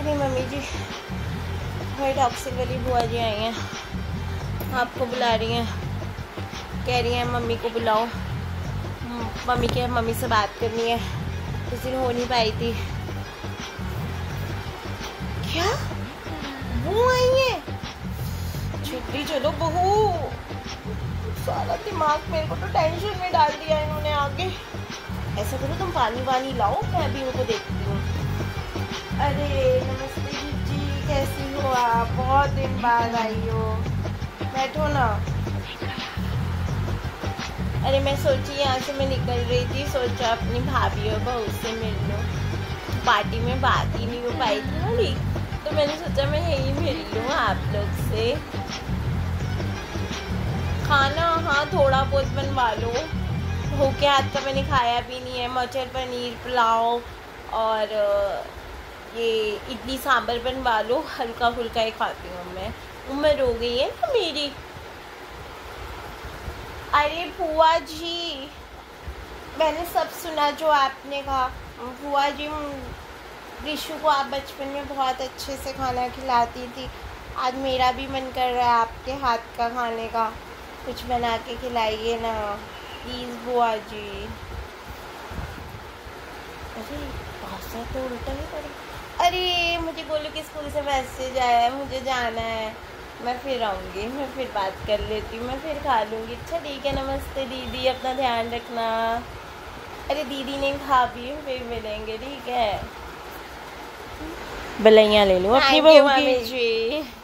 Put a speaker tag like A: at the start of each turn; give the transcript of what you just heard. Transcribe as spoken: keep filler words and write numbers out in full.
A: अपनी मम्मी जी भाई टॉक्सिक वाली बुआ जी आई हैं, आपको बुला रही हैं, कह रही हैं मम्मी को बुलाओ, मम्मी के मम्मी से बात करनी है, उस दिन हो नहीं पाई थी। क्या वो आई है? छुट्टी चलो बहू, सारा दिमाग मेरे को तो टेंशन में डाल दिया इन्होंने आगे। ऐसा करो तुम पानी वानी लाओ, मैं अभी उनको देखती हूँ। अरे नमस्ते जी, कैसी हो आप? बहुत दिन बाद आई हो, बैठो ना। अरे मैं सोची यहाँ से मैं निकल रही थी, सोचा अपनी भाभी और बहू से मिल लूँ, पार्टी में बात ही नहीं हो पाई थी ना ठीक, तो मैंने सोचा मैं यही मिल लूँ आप लोग से। खाना हाँ थोड़ा बहुत बनवा लो, हो के हाथ का मैंने खाया भी नहीं है। मटर पनीर पुलाव और ये इडली सांभर बनवा लो, हल्का फुल्का ही खाती हूँ मैं, उम्र हो गई है ना मेरी। अरे बुआ जी, मैंने सब सुना जो आपने कहा। बुआ जी, रिशु को आप बचपन में बहुत अच्छे से खाना खिलाती थी, आज मेरा भी मन कर रहा है आपके हाथ का खाने का, कुछ बना के खिलाइए ना प्लीज़ बुआ जी। अरे भाषा तो उल्टा ही पड़ा। अरे मुझे बोलो कि स्कूल से मैसेज आया है, मुझे जाना है, मैं फिर आऊँगी, मैं फिर बात कर लेती हूँ, मैं फिर खा लूँगी। अच्छा ठीक है, नमस्ते दीदी, अपना ध्यान रखना। अरे दीदी नहीं भाभी फिर मिलेंगे, ठीक है, बलैया ले लो अपनी बहू की।